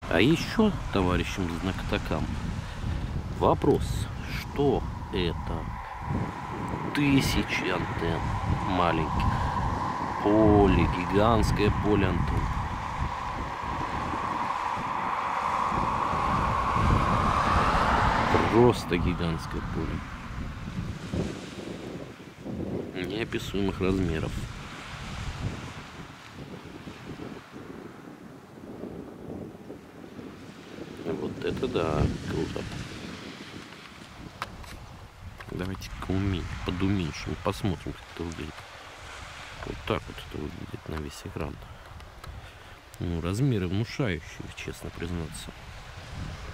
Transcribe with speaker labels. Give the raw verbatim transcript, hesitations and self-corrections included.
Speaker 1: А еще, товарищам знатокам, вопрос, что это? Тысячи антенн маленьких, поле, гигантское поле антенн. Просто гигантское поле. Неописуемых размеров. Вот это да, круто. Давайте-ка уменьшим, подуменьшим, посмотрим, как это выглядит. Вот так вот это выглядит на весь экран. Ну, размеры внушающие, честно признаться.